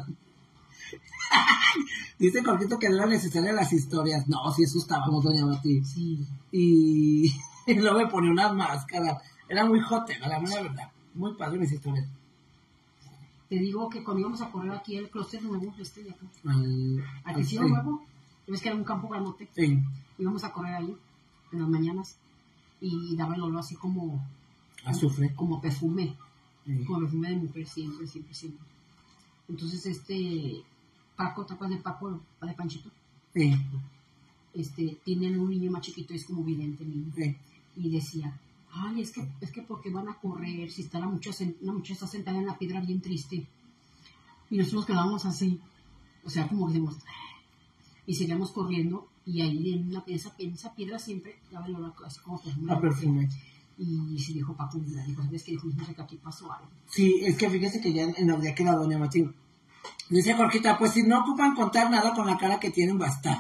Dice Jorgito que no eran necesarias las historias. No, si asustábamos, doña Martí. Sí. Y, y luego me ponía una máscara. Era muy jotera, la verdad. Muy padre mis historias. Te digo que cuando íbamos a correr aquí el clúster nuevo, este de acá, Al, al que nuevo, ves que era un campo grandote. Sí. Íbamos a correr ahí en las mañanas y daba el olor así como azufre, como perfume, sí. Como perfume de mujer, siempre, siempre, siempre. Entonces, este Paco, tapas de Paco, de Panchito, sí. este, tienen un niño más chiquito, es como vidente niño, Sí. Y decía, ay, es que, es que porque van a correr, si está la muchacha, la muchacha está sentada en la piedra bien triste, y nosotros nos quedábamos así, o sea, como que decimos, y seguíamos corriendo, y ahí en, una, en, esa, en esa piedra siempre daba el olor así como perfume. A perfume. Y se dijo Paco, dijo, ¿sabes qué? Dijo, no sé que aquí pasó algo. Sí, es que fíjese que ya en el día que la doña Martín dice Jorgita, pues si no ocupan contar nada con la cara que tienen, basta.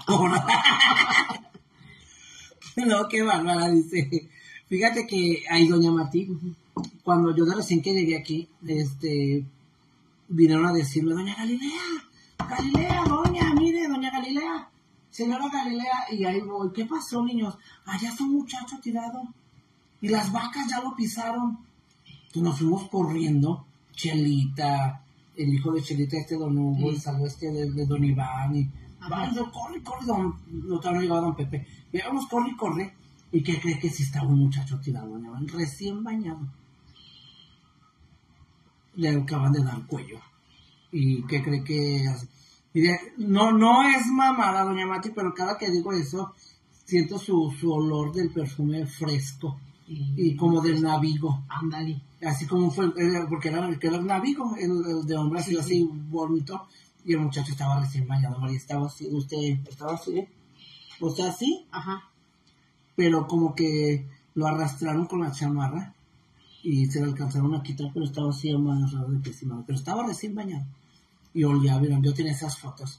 No, qué bárbara, dice. Fíjate que ahí doña Martín, cuando yo de recién que llegué aquí, este, vinieron a decirme, doña Galilea, Galilea, doña, mire, doña Galilea, señora Galilea, y ahí voy, ¿qué pasó, niños? Allá está un muchacho tirado, y las vacas ya lo pisaron. Entonces nos fuimos corriendo, Chelita, el hijo de Chelita, este don Hugo, el salvo este de, de don Iván, y vamos, corre, corre, don, no te no llegaba don Pepe, y vamos, corre, corre, y ¿qué cree que si estaba un muchacho tirado, doña Iván? Recién bañado. Le acaban de dar cuello. ¿Y qué cree que hace? Mire, no, no es mamada, doña Mati, pero cada que digo eso, siento su, su olor del perfume fresco. Y, y como del Navigo. Ándale. Así como fue, porque era, era el Navigo, el, el de hombre, así, sí, así, bonito. Y el muchacho estaba recién bañado, María, estaba así, usted estaba así, ¿eh? O sea, así. Ajá. Pero como que lo arrastraron con la chamarra y se le alcanzaron a quitar, pero estaba así amarrado de pésima. Pero estaba recién bañado. Y olía, verán, yo tenía esas fotos.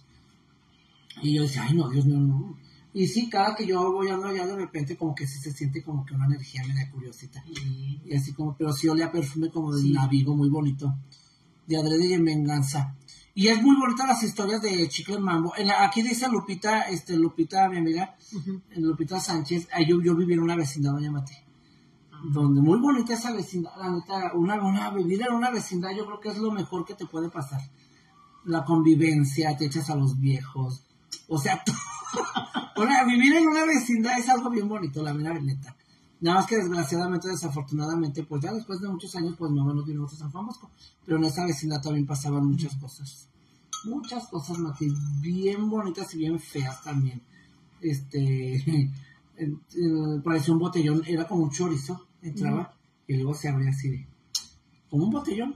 Y yo decía, ay no, Dios mío, no. Y sí, cada que yo voy andando allá, de repente como que sí se siente como que una energía media curiosita. Sí. Y así como, pero sí olía perfume como de sí. Navigo, muy bonito. De adrede y en venganza. Y es muy bonita las historias de Chicle Mambo. En la, aquí dice Lupita, este, Lupita, mi amiga, uh-huh. Lupita Sánchez, yo, yo viví en una vecindad, doña Mati. Uh-huh. Donde muy bonita esa vecindad, la neta, una, una, vivir en una vecindad yo creo que es lo mejor que te puede pasar. La convivencia, te echas a los viejos, o sea, bueno, vivir en una vecindad es algo bien bonito, la verdad, neta. Nada más que desgraciadamente, desafortunadamente, pues ya después de muchos años, pues no nos vinimos a San Juan Bosco, pero en esa vecindad también pasaban muchas cosas, muchas cosas, Mati, bien bonitas y bien feas también. Este, eh, eh, parecía un botellón, era como un chorizo, entraba, mm. y luego se abría así, como un botellón.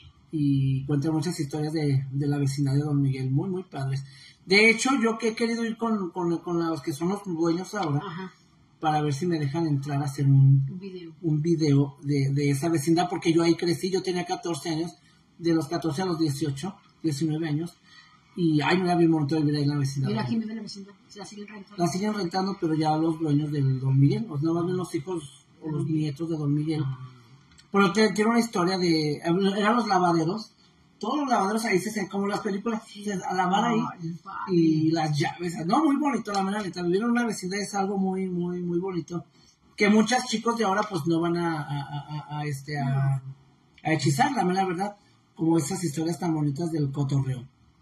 Y cuenta muchas historias de, de la vecindad de Don Miguel, muy, muy padres. De hecho, yo que he querido ir con, con, con los que son los dueños ahora, ajá, para ver si me dejan entrar a hacer un, un video, un video de, de esa vecindad, porque yo ahí crecí, yo tenía catorce años, de los catorce a los dieciocho, diecinueve años, y ay, me da bien bonito vivir ahí en la vecindad. Mira, aquí me ven la vecindad, se la siguen rentando. La siguen rentando, pero ya los dueños del Don Miguel, o no más bien los hijos o los nietos de Don Miguel. Ajá. Pero tiene una historia de... Eran los lavaderos. Todos los lavaderos ahí se hacen como las películas. A lavar ahí. Y las llaves. No, muy bonito, la verdad. Vivir en una vecindad es algo muy, muy, muy bonito. Que muchos chicos de ahora pues no van a, a, a, a, este, a, a hechizar, la verdad. Como esas historias tan bonitas del cotorreo.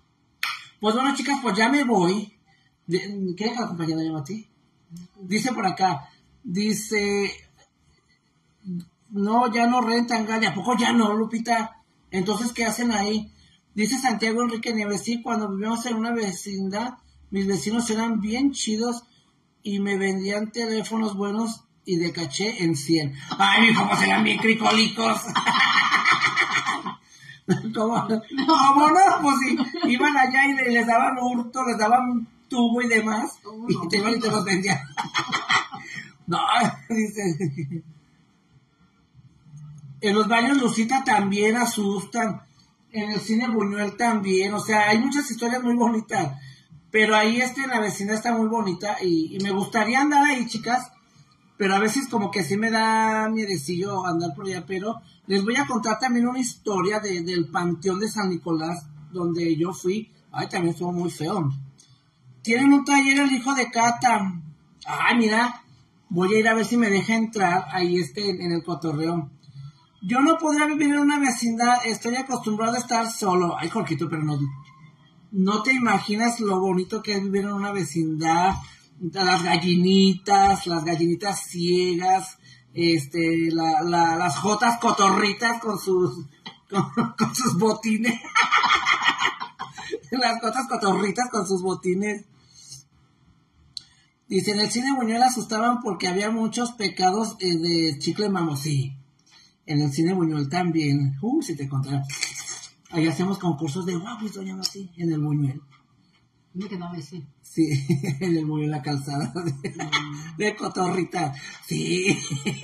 Pues bueno, chicas, pues ya me voy. ¿Qué la compañera llama a ti? Dice por acá. Dice... No, ya no rentan, Gali. ¿A poco ya no, Lupita? Entonces, ¿qué hacen ahí? Dice Santiago Enrique Nieves, sí, cuando vivíamos en una vecindad, mis vecinos eran bien chidos y me vendían teléfonos buenos y de caché en cien. Ay, mi cómo serán bien cricolicos. ¿Cómo? ¿Cómo no? Pues sí, iban allá y les daban hurto, les daban un tubo y demás, oh, y no, te iban y te los vendían. No, dice... En los baños Lucita también asustan. En el cine Buñuel también. O sea, hay muchas historias muy bonitas. Pero ahí este, en la vecindad está muy bonita. Y, y me gustaría andar ahí, chicas. pero a veces como que sí me da miedecillo andar por allá, pero les voy a contar también una historia de, del Panteón de San Nicolás, donde yo fui. Ay, también estuvo muy feo. Tienen un taller el hijo de Cata. Ay, mira, voy a ir a ver si me deja entrar ahí este en el cotorreo. Yo no podría vivir en una vecindad, estoy acostumbrado a estar solo. Ay, Jorgito, pero no, no te imaginas lo bonito que es vivir en una vecindad. Las gallinitas, las gallinitas ciegas, este, la, la, las jotas cotorritas con sus, con, con sus botines. Las jotas cotorritas con sus botines. Dice, en el cine Buñuel asustaban porque había muchos pecados eh, de chicle mamo. Sí, en el cine Buñuel también. Uh, si te contara. Ahí hacemos concursos de guapos, doña Mati, en el Buñuel. Me quedaba ese. Sí, en el Buñuel, la calzada de, mm. de cotorrita. Sí.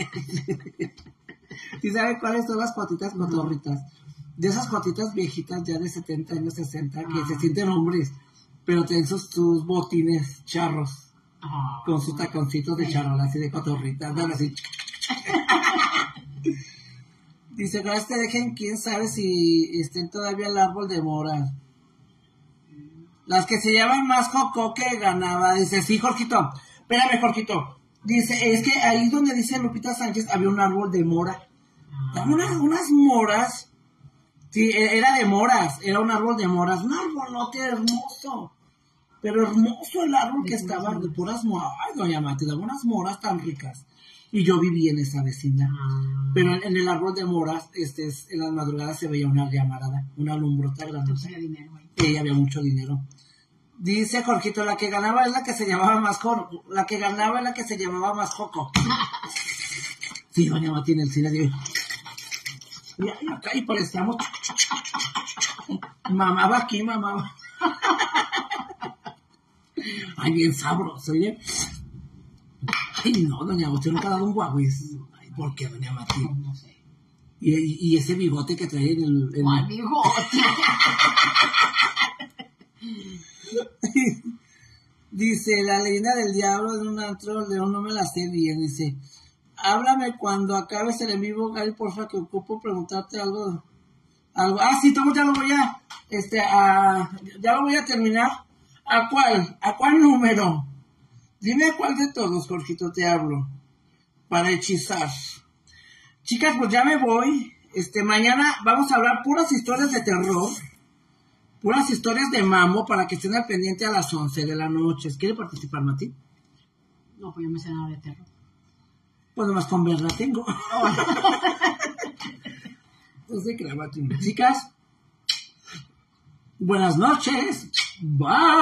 ¿Y sabe cuáles son las jotitas cotorritas? De esas jotitas viejitas ya de setenta años, sesenta, que ah. se sienten hombres, pero tienen sus, sus botines charros. Oh, con sus taconcitos de charol, así de cotorritas, dan así. Dice, gracias te dejen, quién sabe si estén todavía el árbol de mora. Las que se llaman más Coco que ganaba. Dice, sí, Jorgito, espérame, Jorgito. Dice, es que ahí donde dice Lupita Sánchez había un árbol de mora. Ah. Unas, unas moras. Sí, era de moras, era un árbol de moras, un arbolote hermoso. Pero hermoso el árbol que estaba de puras moras. Ay, doña Matilda, unas moras tan ricas. Y yo viví en esa vecindad. Ah. Pero en, en el árbol de moras, este, en las madrugadas se veía una llamarada, una lumbrota grande. Entonces había dinero ahí. Y había mucho dinero. Dice Jorgito, la que ganaba es la que se llamaba más Jorge. La que ganaba es la que se llamaba más Joco. Sí, doña Matilda, en el cine de... Y acá y parecíamos... Mamaba aquí, mamaba. Ay, bien sabroso, oye. Ay, no, doña, usted nunca ha dado un guaguis. Ay, ¿por qué, doña Matilda? No sé. Y, y, y ese bigote que trae en el... En ¿Cuál bigote? Dice, la leyenda del diablo de un antro, León, no me la sé bien. Dice, háblame cuando acabes el en vivo, Gary, porfa, que ocupo preguntarte algo. algo. Ah, sí, todo ya lo voy a... Este, a, ya lo voy a terminar. ¿A cuál? ¿A cuál número? Dime a cuál de todos, Jorgito, te hablo. Para hechizar. Chicas, pues ya me voy. Este, mañana vamos a hablar puras historias de terror. Puras historias de mamo para que estén al pendiente a las once de la noche. ¿Quiere participar, Mati? No, pues yo me sé nada de terror. Pues nomás con verla tengo. Entonces, que la Mati. Chicas, buenas noches. Bye.